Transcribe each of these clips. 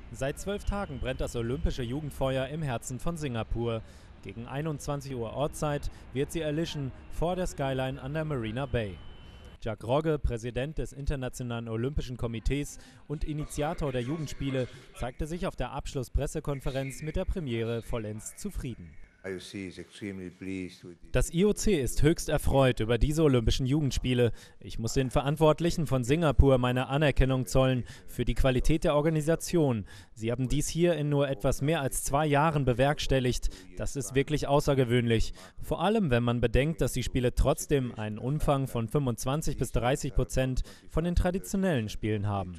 Seit 12 Tagen brennt das olympische Jugendfeuer im Herzen von Singapur. Gegen 21 Uhr Ortszeit wird sie erlischen vor der Skyline an der Marina Bay. Jack Rogge, Präsident des Internationalen Olympischen Komitees und Initiator der Jugendspiele, zeigte sich auf der Abschlusspressekonferenz mit der Premiere vollends zufrieden. Das IOC ist höchst erfreut über diese Olympischen Jugendspiele. Ich muss den Verantwortlichen von Singapur meine Anerkennung zollen für die Qualität der Organisation. Sie haben dies hier in nur etwas mehr als 2 Jahren bewerkstelligt. Das ist wirklich außergewöhnlich. Vor allem, wenn man bedenkt, dass die Spiele trotzdem einen Umfang von 25–30% von den traditionellen Spielen haben.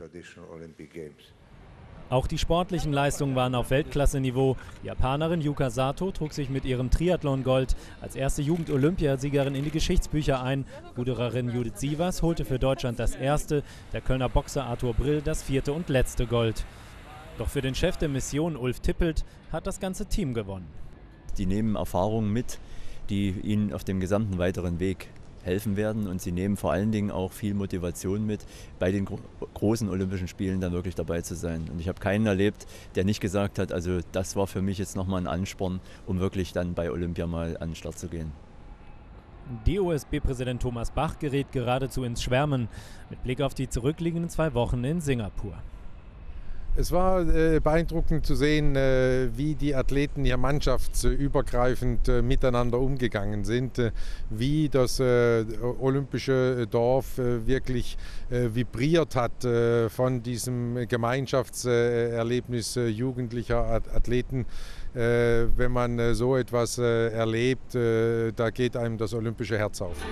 Auch die sportlichen Leistungen waren auf Weltklasse-Niveau. Die Japanerin Yuka Sato trug sich mit ihrem Triathlon-Gold als erste Jugend-Olympiasiegerin in die Geschichtsbücher ein. Rudererin Judith Sievers holte für Deutschland das erste, der Kölner Boxer Arthur Brill das 4. und letzte Gold. Doch für den Chef der Mission, Ulf Tippelt, hat das ganze Team gewonnen. Die nehmen Erfahrungen mit, die ihnen auf dem gesamten weiteren Weg helfen werden, und sie nehmen vor allen Dingen auch viel Motivation mit, bei den großen Olympischen Spielen dann wirklich dabei zu sein. Und ich habe keinen erlebt, der nicht gesagt hat, also das war für mich jetzt nochmal ein Ansporn, um wirklich dann bei Olympia mal an den Start zu gehen. DOSB-Präsident Thomas Bach gerät geradezu ins Schwärmen mit Blick auf die zurückliegenden 2 Wochen in Singapur. Es war beeindruckend zu sehen, wie die Athleten hier mannschaftsübergreifend miteinander umgegangen sind, wie das olympische Dorf wirklich vibriert hat von diesem Gemeinschaftserlebnis jugendlicher Athleten. Wenn man so etwas erlebt, da geht einem das olympische Herz auf.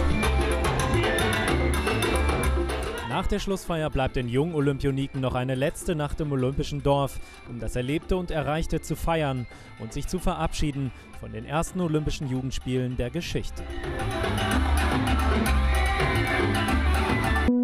Nach der Schlussfeier bleibt den jungen Olympioniken noch eine letzte Nacht im Olympischen Dorf, um das Erlebte und Erreichte zu feiern und sich zu verabschieden von den ersten Olympischen Jugendspielen der Geschichte.